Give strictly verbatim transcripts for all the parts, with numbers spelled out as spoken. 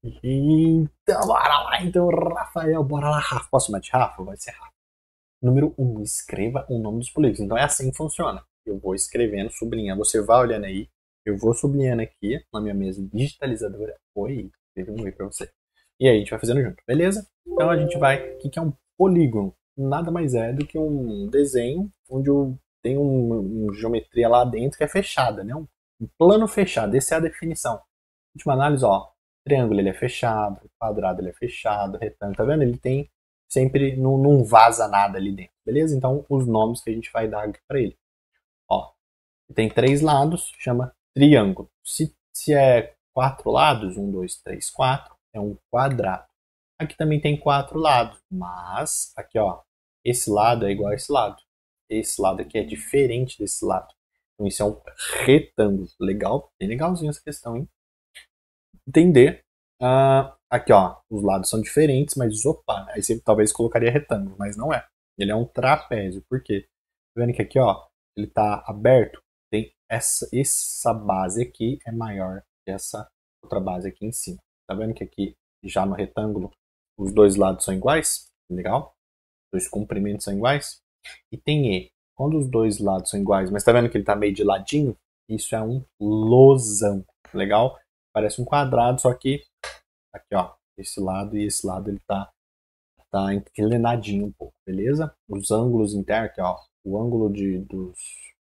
Então, bora lá, então, Rafael, bora lá, Rafa. Posso chamar de Rafa? Vai ser Rafa. Número um, escreva o nome dos políticos. Então é assim que funciona. Eu vou escrevendo, sublinhando. Você vai olhando aí, eu vou sublinhando aqui na minha mesa digitalizadora. Oi, teve um oi pra você. E aí a gente vai fazendo junto, beleza? Então a gente vai. O que, que é um polígono? Nada mais é do que um desenho onde eu tenho uma, uma geometria lá dentro que é fechada, né? Um, um plano fechado. Essa é a definição. Última análise, ó. Triângulo ele é fechado, quadrado ele é fechado, retângulo, tá vendo? Ele tem sempre, não, não vaza nada ali dentro, beleza? Então, os nomes que a gente vai dar para ele. Ó, tem três lados, chama triângulo. Se, se é quatro lados, um, dois, três, quatro, é um quadrado. Aqui também tem quatro lados, mas aqui, ó, esse lado é igual a esse lado. Esse lado aqui é diferente desse lado. Então, isso é um retângulo. Legal? Bem legalzinho essa questão, hein? Entender. Ah, aqui, ó, os lados são diferentes, mas opa, aí você talvez colocaria retângulo, mas não é. Ele é um trapézio. Por quê? Tá vendo que aqui, ó, ele tá aberto, tem essa, essa base aqui é maior que essa outra base aqui em cima. Tá vendo que aqui, já no retângulo, os dois lados são iguais? Legal? Os dois comprimentos são iguais? E tem E. Quando os dois lados são iguais, mas tá vendo que ele tá meio de ladinho? Isso é um losango. Legal? Parece um quadrado, só que aqui, ó, esse lado e esse lado ele tá, tá inclinadinho um pouco, beleza? Os ângulos internos, aqui, ó, o ângulo de, dos,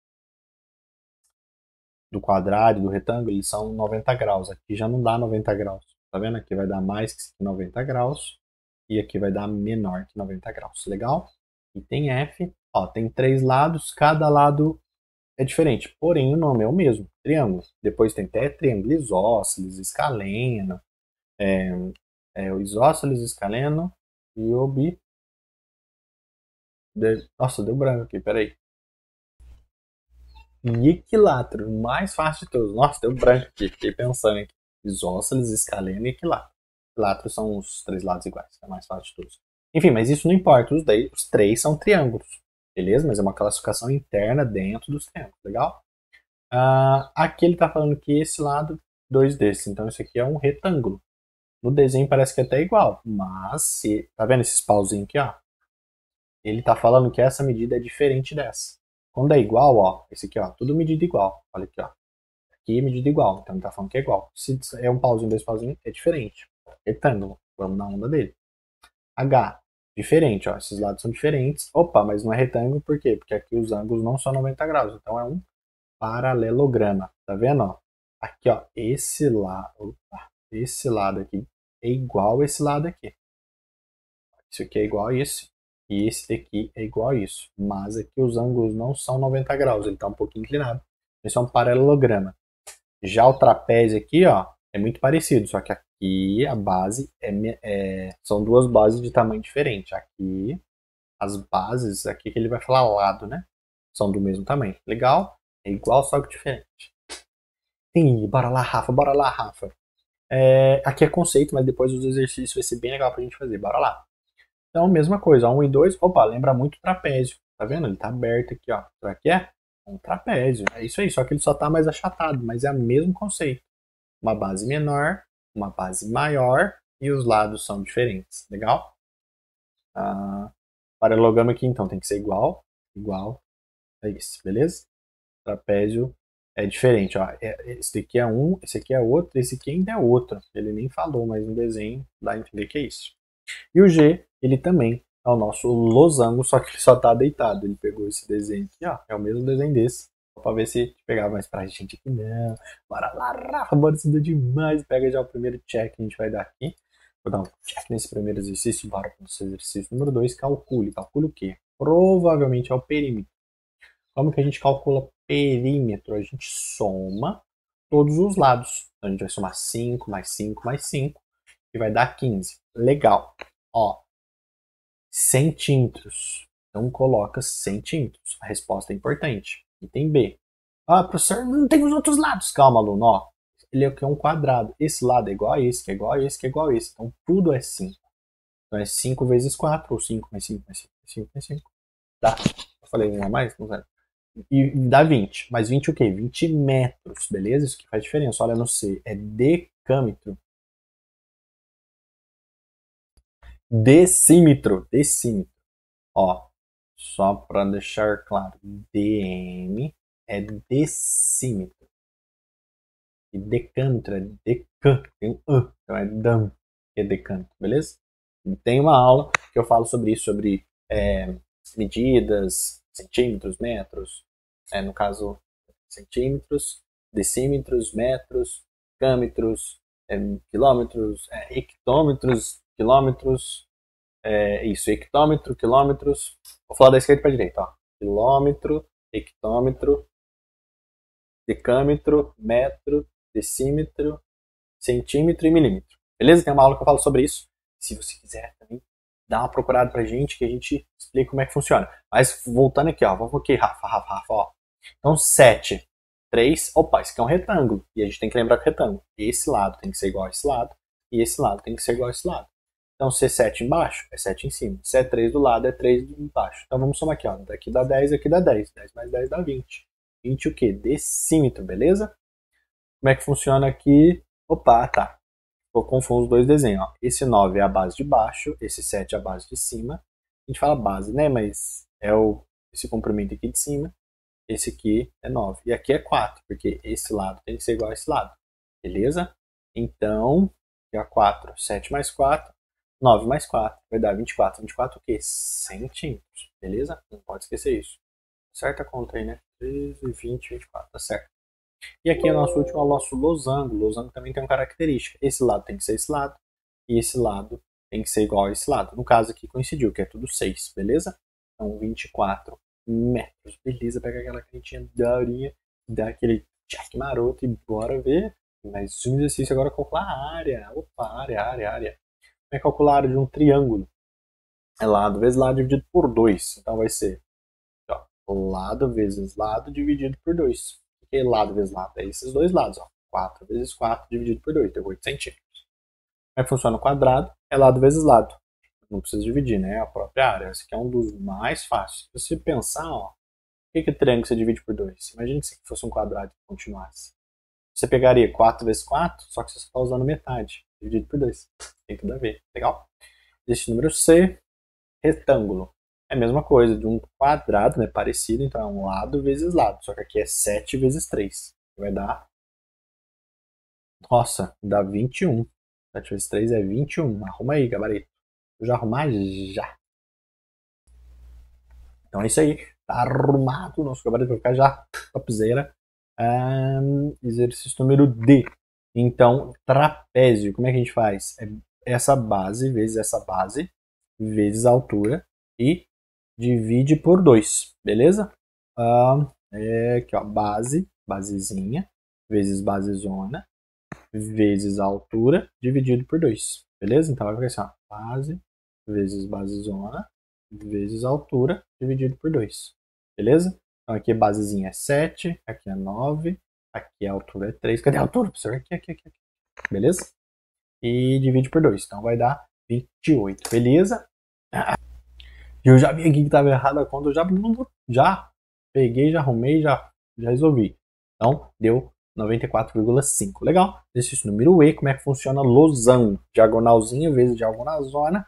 do quadrado e do retângulo, eles são noventa graus. Aqui já não dá noventa graus, tá vendo? Aqui vai dar mais que noventa graus e aqui vai dar menor que noventa graus, legal? E tem F, ó, tem três lados, cada lado é diferente, porém o nome é o mesmo, triângulo. Depois tem até triângulo isósceles, escaleno, é, é, o isósceles, escaleno e o bi. De... Nossa, deu branco aqui, peraí. E equilátero, o mais fácil de todos. Nossa, deu branco aqui, fiquei pensando aqui. Isósceles, escaleno e equilátero. Equilátero são os três lados iguais, é o mais fácil de todos. Enfim, mas isso não importa, os, daí, os três são triângulos, beleza? Mas é uma classificação interna dentro dos triângulos, legal? Ah, aqui ele está falando que esse lado, dois desses, então isso aqui é um retângulo. No desenho parece que é até igual, mas se, tá vendo esses pauzinhos aqui, ó? Ele está falando que essa medida é diferente dessa. Quando é igual, ó, esse aqui, ó, tudo medida igual. Olha aqui, ó. Aqui é medida igual, então ele está falando que é igual. Se é um pauzinho, dois pauzinhos, é diferente. Retângulo, vamos na onda dele. H, diferente, ó, esses lados são diferentes. Opa, mas não é retângulo, por quê? Porque aqui os ângulos não são noventa graus, então é um paralelograma, tá vendo, ó? Aqui, ó, esse lado, esse lado aqui é igual a esse lado aqui. Isso aqui é igual a esse. E esse daqui é igual a isso. Mas aqui os ângulos não são noventa graus, ele está um pouquinho inclinado. Isso é um paralelograma. Já o trapézio aqui, ó, é muito parecido, só que aqui a base é, é, são duas bases de tamanho diferente. Aqui, as bases, aqui que ele vai falar lado, né? São do mesmo tamanho. Legal? É igual, só que diferente. Sim, bora lá, Rafa, bora lá, Rafa. É, aqui é conceito, mas depois os exercícios vai ser bem legal pra gente fazer. Bora lá. Então, mesma coisa, um e dois, opa, lembra muito trapézio. Tá vendo? Ele tá aberto aqui, ó. Será que é? Um trapézio. É isso aí, só que ele só tá mais achatado, mas é o mesmo conceito. Uma base menor, uma base maior e os lados são diferentes. Legal? Ah, paralelogramo aqui, então, tem que ser igual, igual a esse, beleza? Trapézio é diferente, ó. Esse aqui é um, esse aqui é outro, esse aqui ainda é outro. Ele nem falou, mas no desenho dá a entender que é isso. E o G, ele também é o nosso losango, só que ele só tá deitado. Ele pegou esse desenho aqui, ó. É o mesmo desenho desse. Só pra ver se pegava mais pra gente aqui. Não. Bora lá, Rafa, bora estudar demais. Pega já o primeiro check que a gente vai dar aqui. Vou dar um check nesse primeiro exercício. Bora para o exercício número dois. Calcule. Calcule o quê? Provavelmente é o perímetro. Como que a gente calcula perímetro? A gente soma todos os lados. Então a gente vai somar cinco mais cinco mais cinco e vai dar quinze. Legal. Ó, centímetros. Então coloca centímetros. A resposta é importante. Item B. Ah, professor, não tem os outros lados. Calma, aluno. Ó, ele aqui é um quadrado. Esse lado é igual a esse, que é igual a esse, que é igual a esse. Então tudo é cinco. Então é cinco vezes quatro, ou cinco mais cinco mais cinco mais cinco mais cinco. Dá. Eu falei um a mais? Não sei. E dá vinte. Mas vinte o quê? vinte metros, beleza? Isso que faz diferença. Olha no C. É decâmetro. decímetro, decímetro. Ó, só para deixar claro, dm é decímetro. E decâmetro é decan, tem um an, então é dam, que é decâmetro, beleza? E tem uma aula que eu falo sobre isso, sobre é, medidas, centímetros, metros, é, no caso, centímetros, decímetros, metros, câmetros, é, quilômetros, é, hectômetros, quilômetros, é, isso, hectômetro, quilômetros, vou falar da esquerda para a direita, ó, quilômetro, hectômetro, decâmetro, metro, decímetro, centímetro e milímetro. Beleza? Tem uma aula que eu falo sobre isso. Se você quiser também, dá uma procurada pra gente que a gente explica como é que funciona. Mas voltando aqui, ó, vamos aqui, Rafa, Rafa, Rafa, ó. Então, sete, três, opa, isso aqui é um retângulo. E a gente tem que lembrar que o retângulo, esse lado tem que ser igual a esse lado, e esse lado tem que ser igual a esse lado. Então, se é sete embaixo, é sete em cima. Se é três do lado, é três embaixo. Então, vamos somar aqui, ó. Daqui dá dez, aqui dá dez. dez mais dez dá vinte. vinte o quê? Decímetro, beleza? Como é que funciona aqui? Opa, tá. Ficou confuso os dois desenhos. Ó. Esse nove é a base de baixo, esse sete é a base de cima. A gente fala base, né? Mas é o, esse comprimento aqui de cima. Esse aqui é nove. E aqui é quatro, porque esse lado tem que ser igual a esse lado. Beleza? Então, é quatro. sete mais quatro. nove mais quatro. Vai dar vinte e quatro. vinte e quatro o quê? Centímetros. Beleza? Não pode esquecer isso. Certa conta aí, né? treze, vinte, vinte e quatro. Tá certo. E aqui é o nosso último, é o nosso losango. O losango também tem uma característica. Esse lado tem que ser esse lado. E esse lado tem que ser igual a esse lado. No caso aqui coincidiu, que é tudo seis, beleza? Então vinte e quatro metros. Beleza, pega aquela canetinha daorinha, dá aquele check maroto e bora ver. Mais um exercício agora, calcular a área. Opa, área, área, área. Como é calcular a área de um triângulo? É lado vezes lado dividido por dois. Então vai ser ó, lado vezes lado dividido por dois. Que lado vezes lado? É esses dois lados, ó. quatro vezes quatro dividido por dois, deu oito centímetros. Como é que funciona o quadrado? É lado vezes lado. Não precisa dividir, né? É a própria área. Esse aqui é um dos mais fáceis. Se você pensar, ó, o que é triângulo você divide por dois? Imagina que isso aqui fosse um quadrado que continuasse. Você pegaria quatro vezes quatro, só que você está usando metade, dividido por dois. Tem tudo a ver. Legal? Existe o número C, retângulo. É a mesma coisa, de um quadrado, né, parecido, então é um lado vezes lado, só que aqui é sete vezes três, vai dar, nossa, dá vinte e um, sete vezes três é vinte e um, arruma aí, gabarito, vou já arrumar já. Então é isso aí, tá arrumado o nosso gabarito, vai ficar já topzera. Um, exercício número D, então, trapézio, como é que a gente faz? É essa base vezes essa base, vezes a altura, e divide por dois, beleza? Ah, é aqui, ó, base, basezinha, vezes basezona, vezes a altura, dividido por dois, beleza? Então vai ficar assim, ó, base, vezes basezona, vezes a altura, dividido por dois, beleza? Então aqui a basezinha é sete, aqui é nove, aqui a altura é três, cadê a altura, professor? Aqui, aqui, aqui, aqui, beleza? E divide por dois, então vai dar vinte e oito, beleza? E eu já vi aqui que estava errada a conta, eu já, já peguei, já arrumei, já, já resolvi. Então, deu noventa e quatro vírgula cinco. Legal. Exercício número E, como é que funciona losango? Diagonalzinha vezes diagonalzona.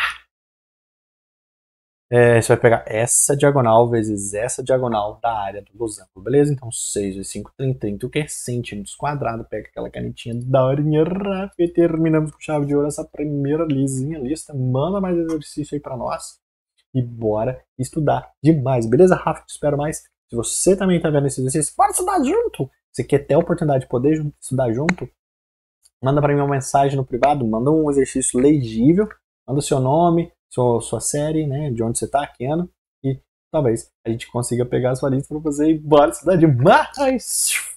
É, você vai pegar essa diagonal vezes essa diagonal da área do losango, beleza? Então, seis vezes cinco, trinta, trinta, o que é centímetros quadrados? Pega aquela canetinha da horinha, Rafa, e terminamos com chave de ouro essa primeira lisinha lista. Manda mais exercício aí pra nós. E bora estudar demais, beleza, Rafa? Te espero mais. Se você também tá vendo esse exercício, bora estudar junto! Você quer ter a oportunidade de poder estudar junto? Manda para mim uma mensagem no privado, manda um exercício legível, manda o seu nome, sua, sua série, né, de onde você tá, que ano, e talvez a gente consiga pegar a sua lista para você e bora estudar demais!